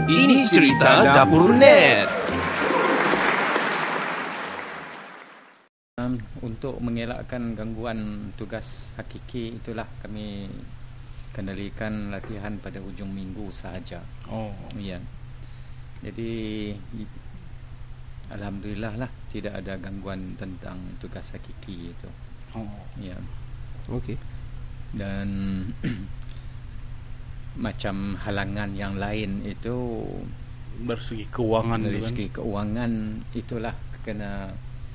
Ini cerita Dapur Net. Untuk mengelakkan gangguan tugas hakiki, itulah kami kendalikan latihan pada hujung minggu sahaja. Ya. Jadi alhamdulillah lah tidak ada gangguan tentang tugas hakiki itu. Ya. Okey. Dan macam halangan yang lain itu Bersegi keuangan, dari segi keuangan itulah kena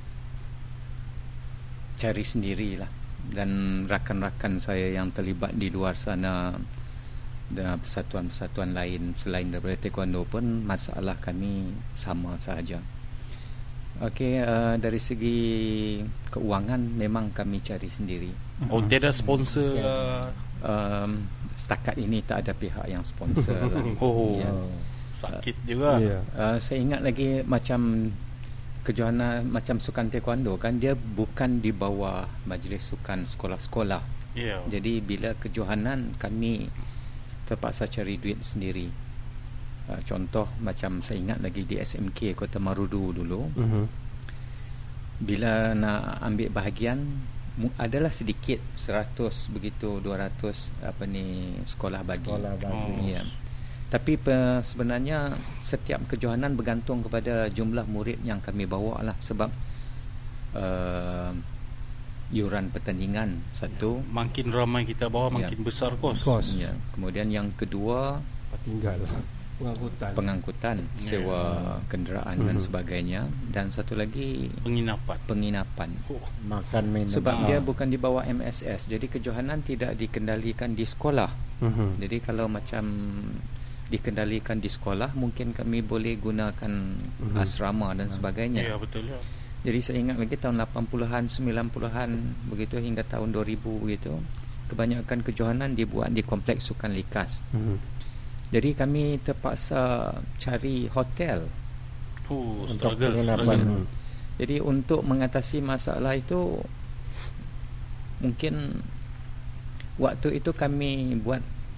cari sendirilah. Dan rakan-rakan saya yang terlibat di luar sana dan persatuan-persatuan lain selain daripada taekwondo pun masalah kami sama sahaja. Okey, dari segi keuangan memang kami cari sendiri. Tiada sponsor. Setakat ini tak ada pihak yang sponsor lah. Ya. Sakit juga. Saya ingat lagi macam kejohanan macam sukan taekwondo kan, dia bukan di bawah majlis sukan sekolah-sekolah. Jadi bila kejohanan kami terpaksa cari duit sendiri. Contoh macam saya ingat lagi di SMK Kota Marudu dulu. Bila nak ambil bahagian adalah sedikit 100 begitu 200 sekolah bagi. Ya. Tapi sebenarnya setiap kejohanan bergantung kepada jumlah murid yang kami bawa lah, sebab yuran pertandingan satu. Makin ramai kita bawa makin besar kos. Ya. Kemudian yang kedua tinggal pengangkutan, sewa kenderaan dan sebagainya, dan satu lagi penginapan. Makan minum. Sebab dia bukan di bawah MSS, jadi kejohanan tidak dikendalikan di sekolah. Jadi kalau macam dikendalikan di sekolah, mungkin kami boleh gunakan asrama dan sebagainya. Ya, betul ya. Jadi saya ingat lagi tahun 80-an, 90-an begitu hingga tahun 2000 begitu, kebanyakan kejohanan dibuat di kompleks sukan likas. Jadi kami terpaksa cari hotel untuk penginapan. Jadi untuk mengatasi masalah itu, mungkin waktu itu kami buat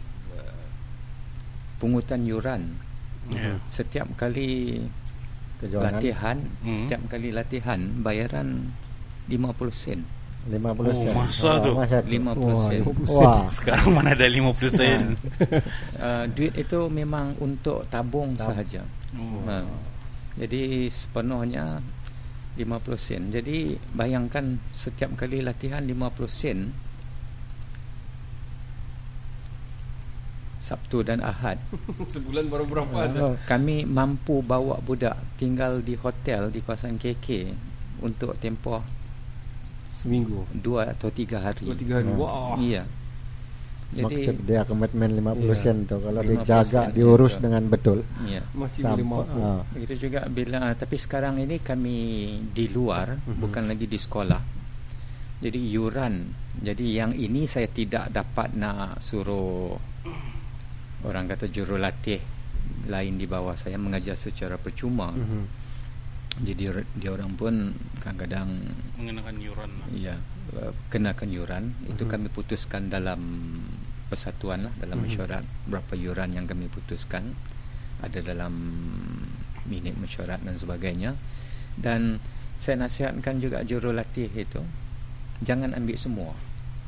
pungutan yuran. Setiap kali latihan, setiap kali latihan bayaran 50 sen. 50 sen. Masa tu 50 sen. Wah. Sekarang mana ada 50 sen. Duit itu memang untuk tabung sahaja. Jadi sepenuhnya 50 sen. Jadi bayangkan setiap kali latihan 50 sen, Sabtu dan Ahad. Sebulan baru berapa aja? Kami mampu bawa budak tinggal di hotel di kawasan KK untuk tempoh seminggu, 2 atau 3 hari. 2-3 hari. Wah. Iya. Jadi Maksud dia komitmen 50 sen tu kalau dijaga, diurus dengan betul. Iya. Masih boleh mampu. Begitu juga bila tapi sekarang ini kami di luar, bukan lagi di sekolah. Jadi yuran. Jadi yang ini saya tidak dapat nak suruh orang kata jurulatih lain di bawah saya mengajar secara percuma. Jadi dia orang pun kadang-kadang mengenakan yuran. Ya, kenakan yuran. Itu kami putuskan dalam persatuan lah, dalam mesyuarat berapa yuran yang kami putuskan, ada dalam minit mesyuarat dan sebagainya. Dan saya nasihatkan juga jurulatih itu jangan ambil semua.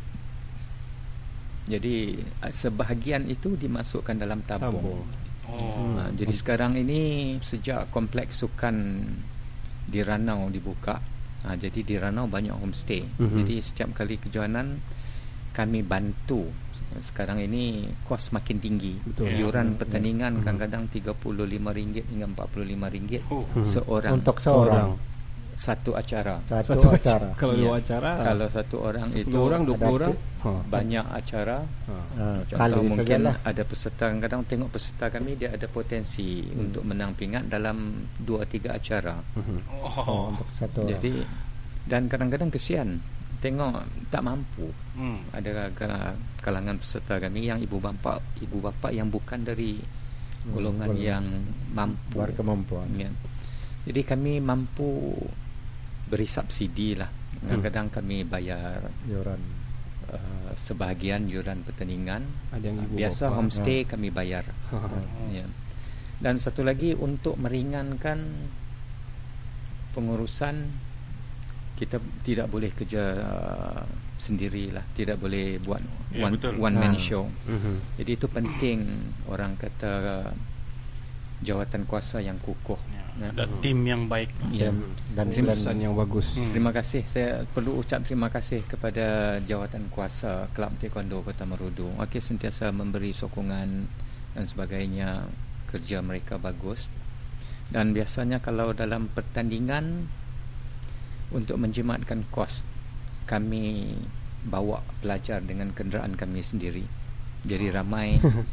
Jadi sebahagian itu dimasukkan dalam tabung. Jadi sekarang ini sejak kompleks sukan di Ranau dibuka, jadi di Ranau banyak homestay. Jadi setiap kali kejohanan kami bantu. Sekarang ini kos makin tinggi. Yuran pertandingan kadang-kadang RM35 hingga RM45 seorang. Untuk seorang. Satu acara. Satu acara. Kalau dua acara, kalau satu orang 10 itu orang, 20 orang, banyak acara. Contoh Kali mungkin sajalah. ada peserta, kadang tengok peserta kami dia ada potensi untuk menang pingat dalam 2-3 acara. Untuk satu orang. Jadi dan kadang-kadang kesian tengok tak mampu. Ada kalangan peserta kami yang ibu bapa yang bukan dari golongan yang mampu, berkemampuan. Ya. Jadi kami mampu beri subsidi lah. Kadang-kadang kami bayar Yuran. sebahagian yuran pertandingan. ada yang ibu Biasa bapa. homestay kami bayar. Ya. Dan satu lagi untuk meringankan pengurusan, kita tidak boleh kerja sendirilah, tidak boleh buat Ya, betul. one man Ah. show. Jadi itu penting, orang kata jawatan kuasa yang kukuh. Ya, ada tim yang baik. Ya. Dan Pesan yang bagus. Terima kasih. Saya perlu ucap terima kasih kepada jawatan kuasa Kelab Taekwondo Kota Merudu. Okey, sentiasa memberi sokongan dan sebagainya. Kerja mereka bagus. Dan biasanya kalau dalam pertandingan, untuk menjimatkan kos, kami bawa pelajar dengan kenderaan kami sendiri. Jadi ramai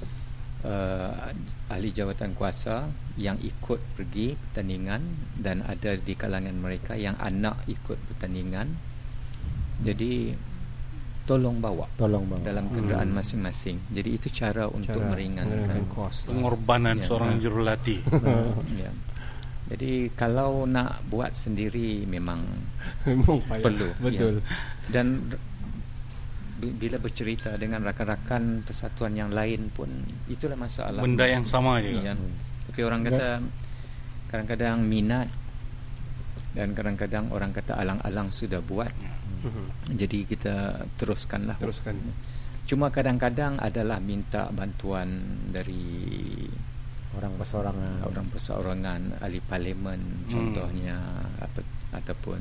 ahli jawatan kuasa yang ikut pergi pertandingan, dan ada di kalangan mereka yang anak ikut pertandingan. Jadi tolong bawa Bang. dalam kenderaan masing-masing. Jadi itu cara untuk meringankan kos. Pengorbanan Ya. seorang jurulatih. ya. Jadi kalau nak buat sendiri memang Memang payah. perlu. Betul. Ya. Dan bila bercerita dengan rakan-rakan persatuan yang lain pun, itulah masalah. Benda yang sama juga. Ya. Tapi orang kata kadang-kadang minat, dan kadang-kadang orang kata alang-alang sudah buat. Jadi kita teruskanlah. Teruskan. Cuma kadang-kadang adalah minta bantuan dari Orang perseorangan. orang perseorangan, ahli parlimen contohnya, ataupun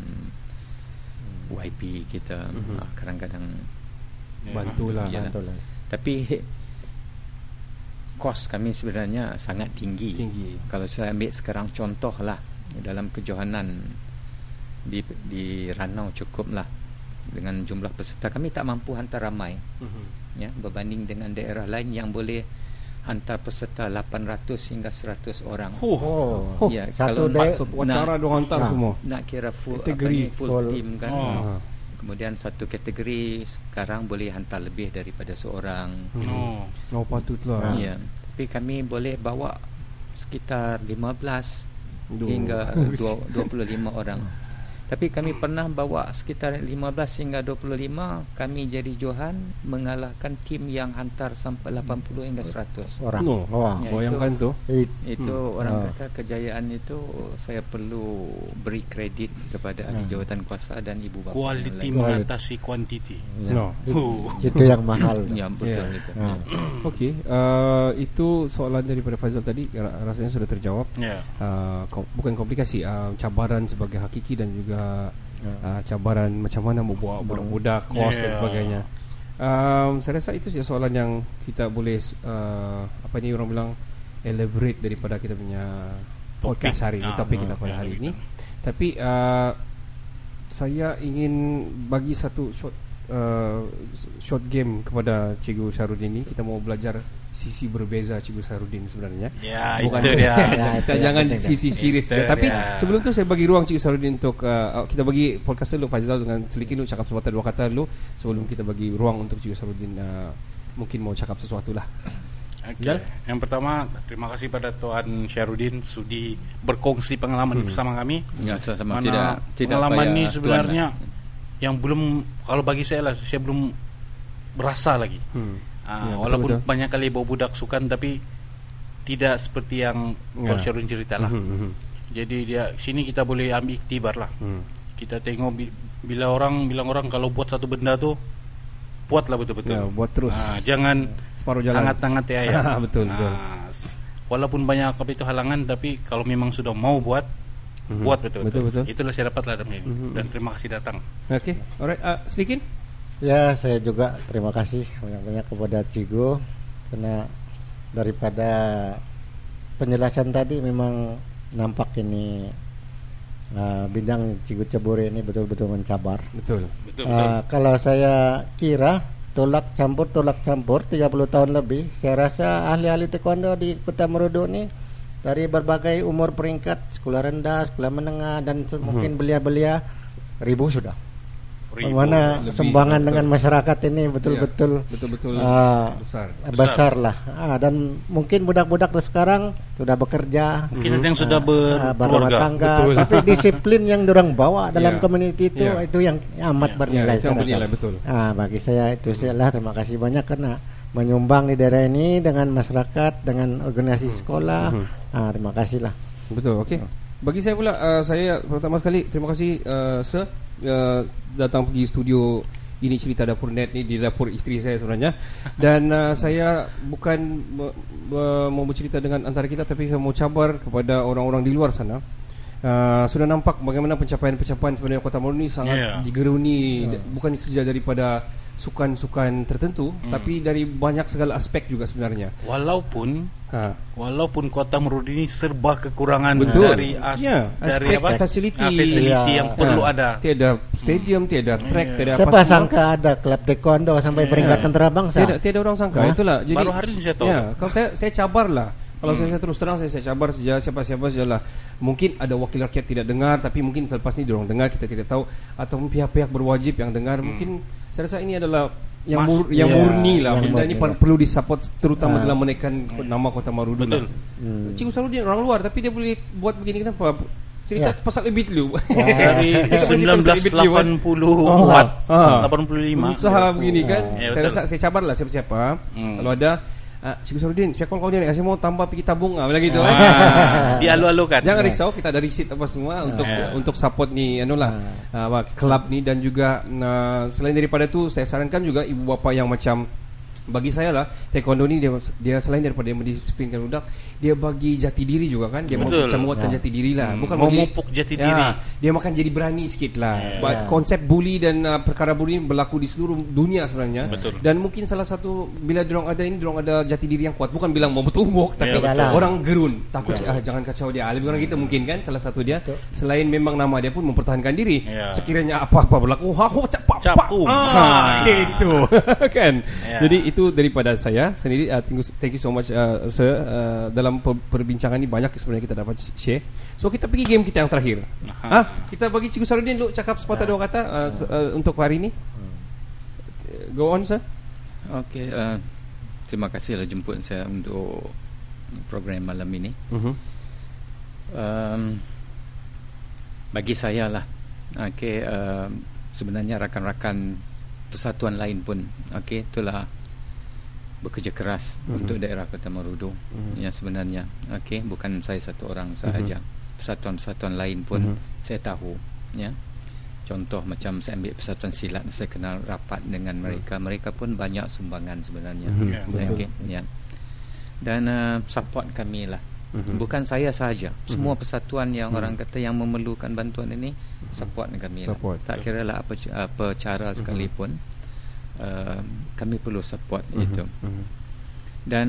YP kita. Kadang-kadang Bantulah. Ya. Betul lah. tapi kos kami sebenarnya sangat tinggi. Kalau saya ambil sekarang contohlah, dalam kejohanan di Ranau cukuplah dengan jumlah peserta, kami tak mampu hantar ramai, ya, berbanding dengan daerah lain yang boleh hantar peserta 800 hingga 100 orang. Oh, Ya, satu kalau day. Satu acara diorang hantar semua. Nak kira full, Kategori. full Full. team kan. Ah. Kemudian satu kategori sekarang boleh hantar lebih daripada seorang. Oh. Patutlah. Ya. Tapi kami boleh bawa sekitar 15 Duh. hingga 25 orang. Tapi kami pernah bawa sekitar 15 hingga 25. Kami jadi Johan mengalahkan tim yang hantar sampai 80 hingga 100. Orang. No. Wah. Ya, Bayangkan tu. Itu orang Ah. kata kejayaan itu saya perlu beri kredit kepada ahli jawatan kuasa dan ibu bapa. Quality yang lain. mengatasi quantity. Ya. No. Itu yang mahal. Ya, betul Ya. itu. Ah. Okey, itu soalan daripada Faizal tadi rasanya sudah terjawab. Ya. Bukan komplikasi, cabaran sebagai hakiki dan juga cabaran macam mana membawa budak-budak, kos dan sebagainya. Saya rasa itu saja soalan yang kita boleh apa ni orang bilang elaborate daripada kita punya podcast hari ini, topik kita pada hari ini. Tapi saya ingin bagi satu short game kepada Cikgu Syarudin ini. Kita mau belajar sisi berbeza Cikgu Syarudin sebenarnya. Ya, Bukan itu dia. kita itu jangan yang penting sisi serius Itu saja. Tapi dia. sebelum tu saya bagi ruang Cikgu Syarudin untuk kita bagi podcast dulu Faizal dengan sedikit dulu cakap sepatah dua kata dulu sebelum kita bagi ruang untuk Cikgu Syarudin mungkin mau cakap sesuatu lah. Okay. Yang pertama, terima kasih pada Tuan Syarudin sudi berkongsi pengalaman bersama kami. Ya, sama-sama. Mana Tidak pengalaman payah ini tuan sebenarnya lah. yang belum, kalau bagi saya lah, saya belum berasa lagi. Ya, Walaupun betul-betul. banyak kali bawa budak sukan, tapi tidak seperti yang Tuan Ya. Syarudin cerita lah. Jadi dia sini kita boleh ambil iktibar lah. Kita tengok bila orang bilang orang kalau buat satu benda tu buatlah betul-betul. Ya, buat terus. Jangan Separuh jalan. hangat-hangat ya ayam. Betul, betul. Walaupun banyak apa itu halangan, tapi kalau memang sudah mau buat, buat betul-betul. Betul-betul. Itulah saya dapat lah dari ini. Dan terima kasih datang. Okey, alright. Sedikit. Ya, saya juga terima kasih banyak-banyak kepada Cigo, karena daripada penjelasan tadi memang nampak ini bidang Cigo Ceburi ini betul-betul mencabar. Betul. Betul. Kalau saya kira tolak campur 30 tahun lebih, saya rasa ahli-ahli taekwondo di Kota Merudu ini dari berbagai umur peringkat, sekolah rendah, sekolah menengah, dan mungkin belia-belia ribu sudah. Bagaimana lebih, sumbangan betul. dengan masyarakat ini betul-betul Betul-betul besar. besar. lah. Dan mungkin budak-budak tuh sekarang sudah bekerja, Mungkin ada yang sudah berkeluarga. berumah tangga, Betul. tapi disiplin yang dorang bawa dalam Ya. community itu Ya. itu yang amat bernilai. Ya, itu yang saya rasa. bernilai, betul. Bagi saya itu lah, terima kasih banyak karena menyumbang di daerah ini dengan masyarakat, dengan organisasi sekolah. Terima kasih lah. Betul, okey. Bagi saya pula, saya pertama sekali terima kasih Sir datang pergi studio Ini Cerita Dapur Net ni, di dapur isteri saya sebenarnya. Dan saya bukan mau bercerita dengan antara kita, tapi saya mau cabar kepada orang-orang di luar sana. Sudah nampak bagaimana pencapaian-pencapaian sebenarnya Kota Marudu ni sangat digeruni, bukan saja daripada sukan-sukan tertentu, tapi dari banyak segala aspek juga sebenarnya. Walaupun Kota Marudu ini serba kekurangan dari dari fasiliti yang perlu ada. Tiada stadium, tiada track, tiada siapa sangka ada klub taekwondo sampai peringkat antarabangsa. Tiada orang sangka. Itulah. Jadi baru hari ini saya tahu. Kalau saya cabarlah. Kalau saya terus terang, saya cabar saja siapa-siapa sajalah. Mungkin ada wakil rakyat tidak dengar, tapi mungkin selepas ini diorang dengar, kita tidak tahu. Atau pihak-pihak berwajib yang dengar. Mungkin saya rasa ini adalah yang murni lah. Benda ini perlu disupport, terutama dalam menaikkan nama Kota Marudu. Betul. Cikgu Sarudin orang luar, tapi dia boleh buat begini. Kenapa? Cerita pasal lebih dulu. Dari 1984 85 usaha begini kan. Saya rasa saya cabarlah siapa-siapa. Kalau ada Cikgu Sarudin, saya call kau ni, saya mau tambah pergi tabung bilang gitu. Dialu-alukan. Jangan risau, kita ada receipt apa semua untuk support ni kelab ni. Dan juga selain daripada itu, saya sarankan juga ibu bapa yang macam bagi saya lah, taekwondo ni dia selain daripada mendisiplinkan budak, dia bagi jati diri juga kan. Dia macam menguatkan jati diri lah. Bukan memupuk jati diri. Dia makan jadi berani sikit lah. Konsep bully dan perkara bully berlaku di seluruh dunia sebenarnya. Betul. Dan mungkin salah satu, bila diorang ada jati diri yang kuat, bukan bilang mau bertumbuk, tapi orang gerun, takut jangan kacau dia. Lebih kurang kita mungkin kan, salah satu dia. Selain memang nama dia pun mempertahankan diri. Sekiranya apa-apa berlaku, capu. Gitu. Kan. Jadi itu daripada saya sendiri. Thank you so much Sir. Dalam perbincangan ni banyak sebenarnya kita dapat share. So kita pergi game kita yang terakhir. Kita bagi Cikgu Sarudin dulu cakap sepatah dua kata untuk hari ni. Go on Sir. Okay, terima kasih lah jemput saya untuk program malam ini. Bagi saya lah, sebenarnya rakan-rakan persatuan lain pun itulah bekerja keras untuk daerah Kota Marudu. Yang sebenarnya bukan saya satu orang sahaja. Persatuan-persatuan lain pun saya tahu ya. Contoh macam saya ambil persatuan silat, saya kenal rapat dengan mereka. Mereka pun banyak sumbangan sebenarnya. Dan support kami lah. Bukan saya sahaja, semua persatuan yang orang kata yang memerlukan bantuan ini support kami lah. Tak kira lah apa cara sekalipun, kami perlu support itu. Dan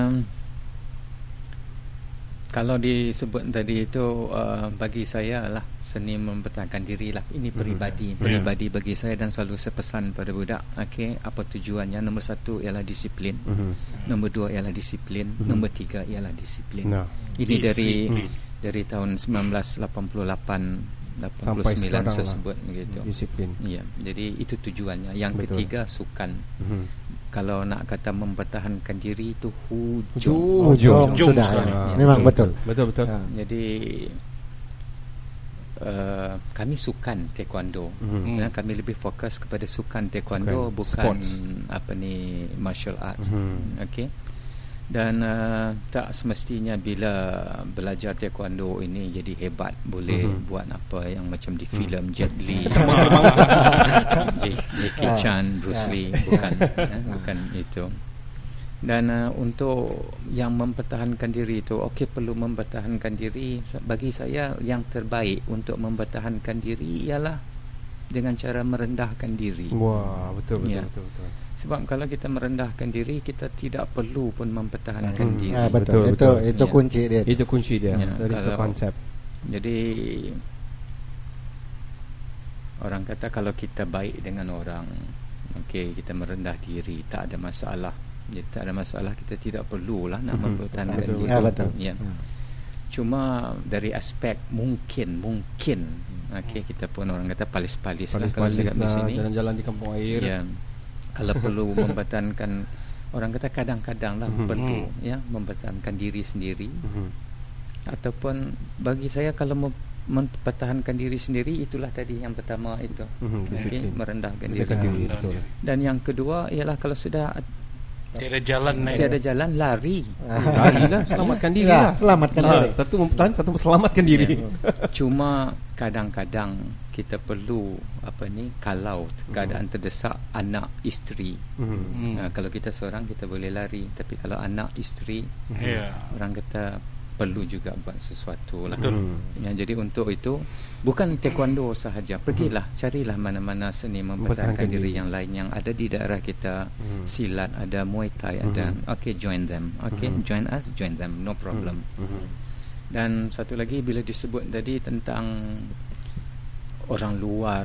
kalau disebut tadi itu, bagi saya lah seni mempertahankan diri lah. Ini peribadi bagi saya, dan selalu saya pesan pada budak, apa tujuannya? Nombor 1 ialah disiplin, nombor 2 ialah disiplin, nombor 3 ialah disiplin. Ini dari tahun 1988 89 saya sebut begitu. Disiplin. Ya, jadi itu tujuannya. Yang ketiga sukan. Kalau nak kata mempertahankan diri itu hujung sudah. Memang betul. Jadi kami sukan taekwondo. Kami lebih fokus kepada sukan taekwondo, bukan sports. Martial arts. Dan tak semestinya bila belajar taekwondo ini jadi hebat, boleh buat apa yang macam di filem Jet Li, Jackie Chan, Bruce Lee, bukan itu. Dan untuk yang mempertahankan diri itu, perlu mempertahankan diri. Bagi saya yang terbaik untuk mempertahankan diri ialah dengan cara merendahkan diri. Wah, betul. Sebab kalau kita merendahkan diri, kita tidak perlu pun mempertahankan diri. Betul. Itu kunci dia. Itu kunci dia. Dari konsep. Jadi orang kata kalau kita baik dengan orang, kita merendah diri, tak ada masalah. Tak ada masalah, kita tidak perlulah nak mempertahankan diri. Betul. Cuma dari aspek mungkin kita pun orang kata palis-palis lah kalau cakap di sini, jalan-jalan di kampung air. Kalau perlu mempertahankan, orang kata kadang-kadang lah perlu mempertahankan diri sendiri. Ataupun bagi saya kalau mempertahankan diri sendiri, itulah tadi yang pertama itu, merendahkan diri. Dan yang kedua ialah kalau sudah Tiada jalan lain. Tiada jalan, lari. Lari lah, selamatkan diri Ya, lah. selamatkan diri. Satu bertahan, satu selamatkan diri. Cuma kadang-kadang kita perlu kalau keadaan terdesak anak, isteri. Kalau kita seorang kita boleh lari, tapi kalau anak, isteri, orang kata perlu juga buat sesuatu lah. Ya, jadi untuk itu bukan taekwondo sahaja. Pergilah, carilah mana-mana seni mempertahankan diri yang lain yang ada di daerah kita. Silat ada, Muay Thai ada. Okay, join them. Okay, join us, join them, no problem. Dan satu lagi bila disebut tadi tentang orang luar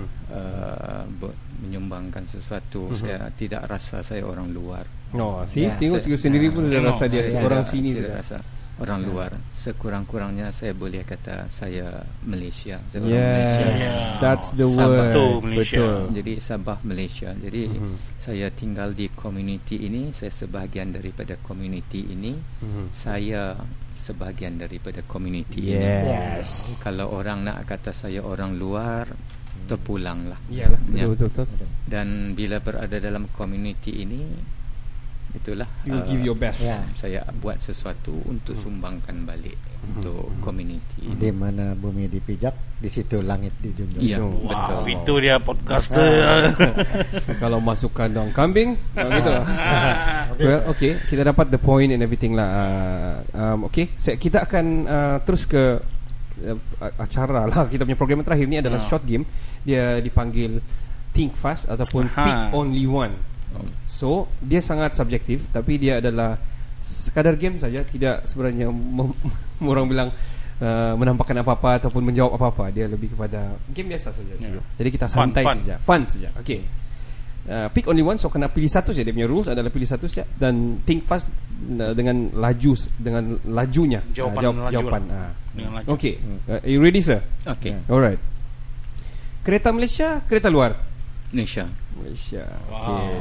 menyumbangkan sesuatu, saya tidak rasa saya orang luar. Tengok sendiri pun sudah rasa dia orang sini tidak rasa orang luar. Sekurang-kurangnya saya boleh kata saya Malaysia. Saya orang Malaysia. That's the word. Betul. Jadi Sabah, Malaysia. Jadi saya tinggal di community ini, saya sebahagian daripada community ini. Saya sebahagian daripada community ini. Kalau orang nak kata saya orang luar, terpulanglah. Iyalah, betul. Dan bila berada dalam community ini, itulah you give your best. Saya buat sesuatu untuk sumbangkan balik untuk community. Di mana bumi dipijak, di situ langit dijunjung. Ya, betul. Itu dia podcaster. Kalau masuk kandang kambing, gitu. Okay, kita dapat the point and everything lah. Okay, kita akan terus ke acara lah. Kita punya program terakhir ni adalah short game. Dia dipanggil Think Fast ataupun Pick Only One. So dia sangat subjektif, tapi dia adalah sekadar game saja, tidak sebenarnya orang bilang menampakkan apa-apa ataupun menjawab apa-apa. Dia lebih kepada game biasa saja. Jadi kita santai saja, fun saja. Okay, pick only one. So kena pilih satu saja. Dia punya rules adalah pilih satu saja dan think fast dengan lajunya jawapan. Okay, are you ready, sir? Okay. Alright. Kereta Malaysia, kereta luar? Malaysia. Okay.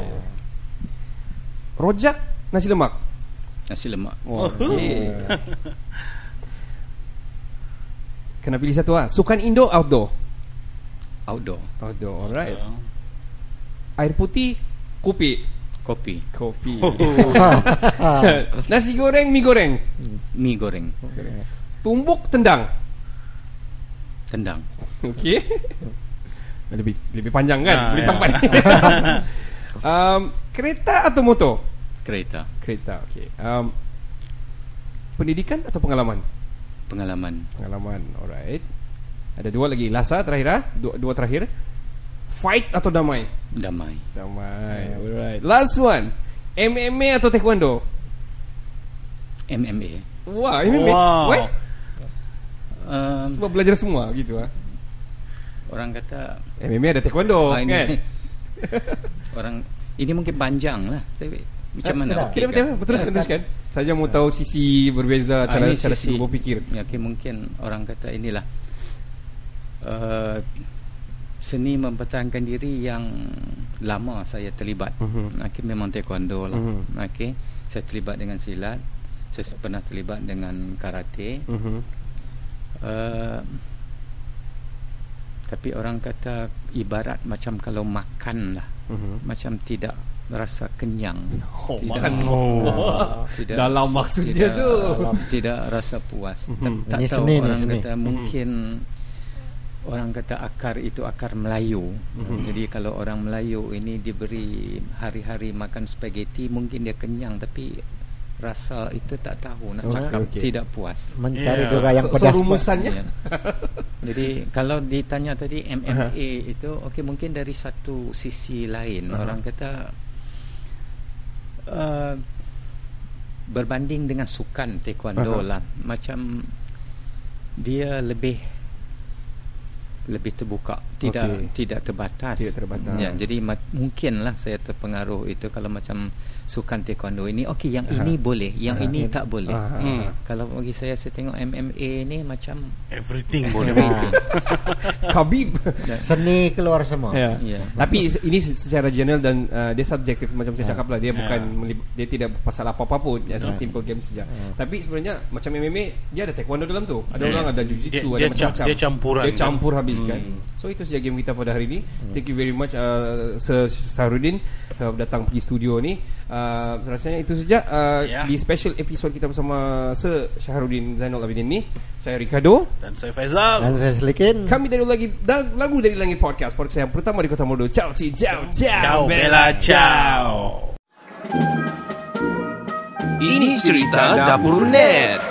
Rojak, nasi lemak? Nasi lemak. Okay. Kena pilih satu lah. Sukan indoor, outdoor? Outdoor. Alright. Air putih, kopi? Kopi. Nasi goreng, mi goreng? Mi goreng. Tumbuk, tendang? Tendang. Okay. Lebih panjang kan? Boleh sampai. Kereta atau motor? Kereta. Okay. Pendidikan atau pengalaman? Pengalaman. Alright. Ada dua lagi. Lasa terakhir. Dua terakhir. Fight atau damai? Damai. Alright. Last one. MMA atau taekwondo? MMA. Wah, MMA. Why? Sebab belajar semua gitu ah. Orang kata MMA ada taekwondo kan? Orang ini mungkin panjang lah. Macam mana? Okay, teruskan. Saja mau tahu sisi berbeza cara sisi berfikir. Ya, mungkin orang kata inilah seni mempertahankan diri yang lama saya terlibat. Memang taekwondo lah. Saya terlibat dengan silat. Saya pernah terlibat dengan karate. Tapi orang kata ibarat macam kalau makan lah, macam tidak rasa kenyang, makan semua tidak dalam maksudnya tu tidak rasa puas. Tak tahu orang kata mungkin orang kata akar itu akar Melayu. Jadi kalau orang Melayu ini diberi hari-hari makan spaghetti, mungkin dia kenyang tapi rasa itu tak tahu nak cakap, tidak puas. Mencari juga yang pedas. Rumusannya. Jadi kalau ditanya tadi MMA itu mungkin dari satu sisi lain orang kata berbanding dengan sukan taekwondo lah, macam dia lebih terbuka, tidak terbatas. Ya, jadi mungkinlah saya terpengaruh itu kalau macam sukan taekwondo ini yang ini boleh, yang ini tak boleh. Kalau bagi saya tengok MMA ni macam everything boleh. Khabib seni keluar semua. Tapi ini secara general dan dia subjektif macam saya cakap lah. Dia bukan dia tidak pasal apa-apa pun, just simple game saja. Tapi sebenarnya macam MMA dia ada taekwondo dalam tu. Ada orang ada jiu-jitsu, ada macam-macam. Dia campuran. Dia campur habis. habiskan. So itu saja game kita pada hari ini. Thank you very much Sir Syahrudin datang pergi studio ni. Rasanya itu saja di special episode kita bersama Sir Syahrudin Zainal Abidin ni. Saya Ricardo dan saya Faizal dan saya Selikin. Kami dari lagi lagu dari Langit Podcast yang pertama di Kota Modo. Ciao ciao ciao. Ciao Bella ciao. Ini cerita Dapur Net.